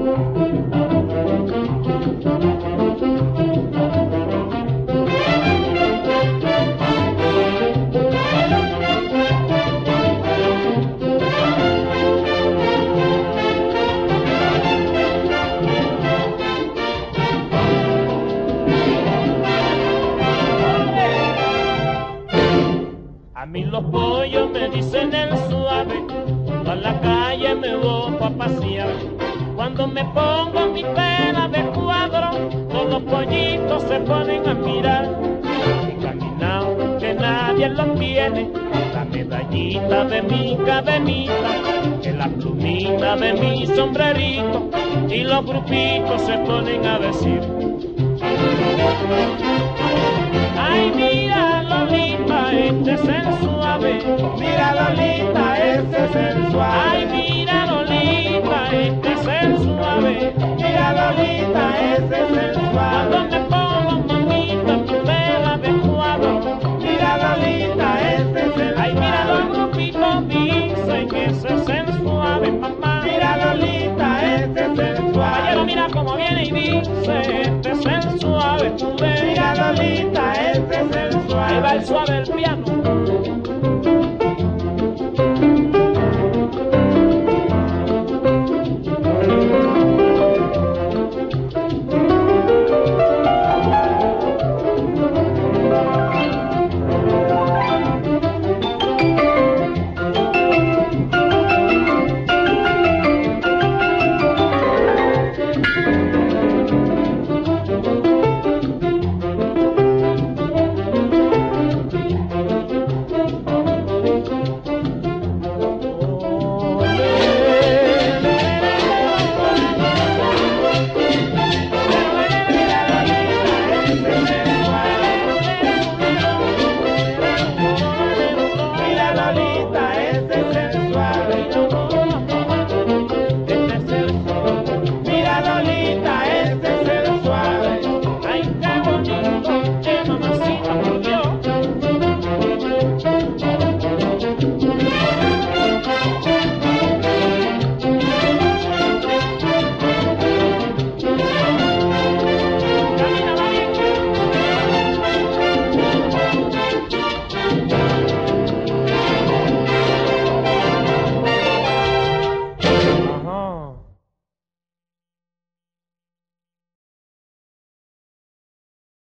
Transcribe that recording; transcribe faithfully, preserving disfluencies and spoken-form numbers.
A mí los pollos me dicen el suave, a la calle me voy pa' pasear. Cuando me pongo mi pela de cuadro, todos los pollitos se ponen a mirar. Y caminado que nadie lo tiene, la medallita de mi cadenita, que la plumita de mi sombrerito, y los grupitos se ponen a decir: ay, mira Lolita, este es el suave. Mira Lolita, este es el suave. Ay, mira Lolita, este es el suave. Mira Lolita, este es el suave. Cuando me pongo mamita mi vela de cuadro. Mira Lolita, este es el suave. Ay, mira los grupitos dicen que ese es el suave, mamá. Mira Lolita, este es el suave. Caballero, mira cómo viene y dice: este es el suave, tú ves. Mira Lolita, este es el suave. Ahí va el suave